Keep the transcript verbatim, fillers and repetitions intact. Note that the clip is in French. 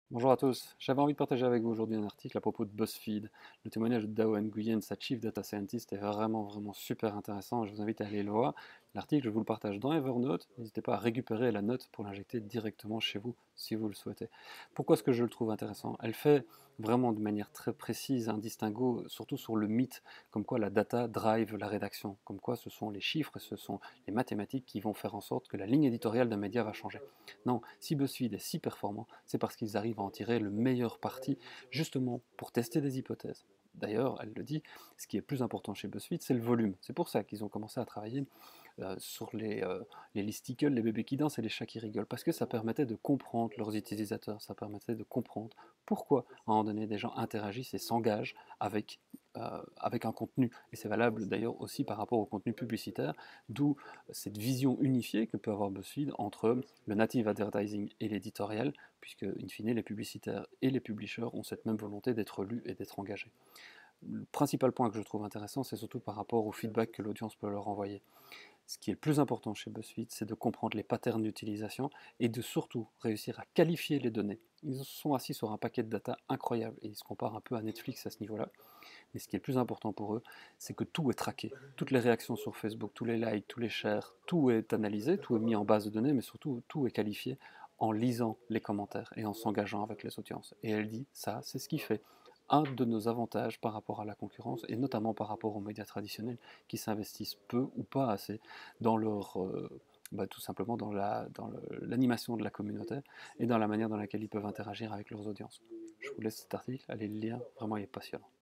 Bonjour à tous, j'avais envie de partager avec vous aujourd'hui un article à propos de BuzzFeed. Le témoignage de Dao Nguyen, sa Chief Data Scientist, est vraiment vraiment super intéressant, je vous invite à aller le voir. L'article, je vous le partage dans Evernote, n'hésitez pas à récupérer la note pour l'injecter directement chez vous si vous le souhaitez. Pourquoi est-ce que je le trouve intéressant? Elle fait vraiment de manière très précise un distinguo, surtout sur le mythe, comme quoi la data drive la rédaction, comme quoi ce sont les chiffres et ce sont les mathématiques qui vont faire en sorte que la ligne éditoriale d'un média va changer. Non, si BuzzFeed est si performant, c'est parce qu'ils arrivent à en tirer le meilleur parti, justement pour tester des hypothèses. D'ailleurs, elle le dit, ce qui est plus important chez BuzzFeed, c'est le volume. C'est pour ça qu'ils ont commencé à travailler euh, sur les, euh, les listicles, les bébés qui dansent et les chats qui rigolent, parce que ça permettait de comprendre leurs utilisateurs, ça permettait de comprendre pourquoi, à un moment donné, des gens interagissent et s'engagent avec, euh, avec un contenu. Et c'est valable d'ailleurs aussi par rapport au contenu publicitaire, d'où cette vision unifiée que peut avoir BuzzFeed entre le native advertising et l'éditorial, puisque, in fine, les publicitaires et les publishers ont cette même volonté d'être lus et d'être engagés. Le principal point que je trouve intéressant, c'est surtout par rapport au feedback que l'audience peut leur envoyer. Ce qui est le plus important chez BuzzFeed, c'est de comprendre les patterns d'utilisation et de surtout réussir à qualifier les données. Ils se sont assis sur un paquet de data incroyable et ils se comparent un peu à Netflix à ce niveau-là. Mais ce qui est le plus important pour eux, c'est que tout est traqué. Toutes les réactions sur Facebook, tous les likes, tous les shares, tout est analysé, tout est mis en base de données, mais surtout tout est qualifié en lisant les commentaires et en s'engageant avec les audiences. Et elle dit, ça, c'est ce qui fait un de nos avantages par rapport à la concurrence, et notamment par rapport aux médias traditionnels qui s'investissent peu ou pas assez dans leur... Euh, bah, tout simplement dans la, dans l'animation de la communauté et dans la manière dans laquelle ils peuvent interagir avec leurs audiences. Je vous laisse cet article, allez le lire, vraiment il est passionnant.